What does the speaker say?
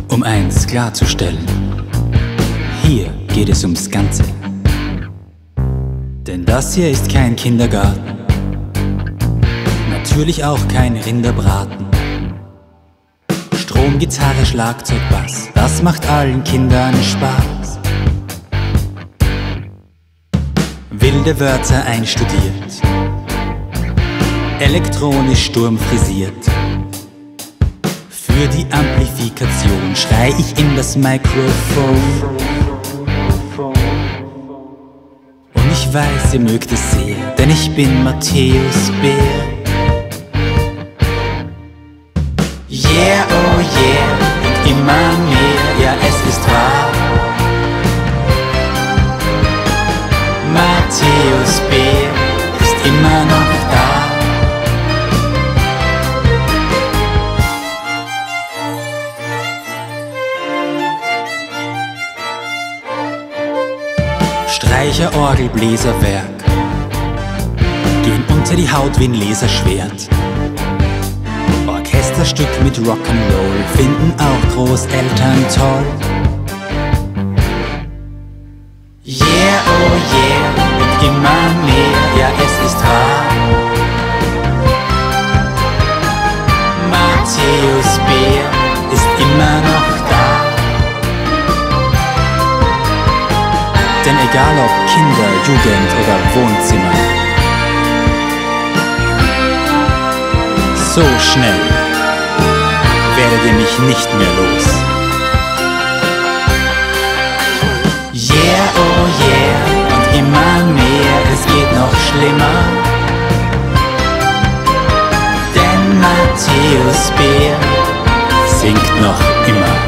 Um eins klarzustellen, hier geht es ums Ganze. Denn das hier ist kein Kindergarten, natürlich auch kein Rinderbraten. Strom, Gitarre, Schlagzeug, Bass, das macht allen Kindern Spaß. Wilde Wörter einstudiert, elektronisch sturmfrisiert. Für die Amplifikation schrei ich in das Mikrofon. Und ich weiß, ihr mögt es sehr, denn ich bin Matthäus Bär. Yeah, oh yeah, und immer mehr, ja es ist wahr. Matthäus Bär ist immer noch da. Streicher, Orgel, Bläserwerk gehen unter die Haut wie ein Laserschwert. Orchesterstück mit Rock'n'Roll finden auch Großeltern toll. Yeah, oh yeah, und immer mehr, ja es ist wahr. Matthäus Bär ist immer noch da. Denn egal ob Kinder, Jugend oder Wohnzimmer, so schnell werdet ihr mich nicht mehr los. Yeah, oh yeah, und immer mehr, es geht noch schlimmer. Denn Matthäus Bär singt noch immer.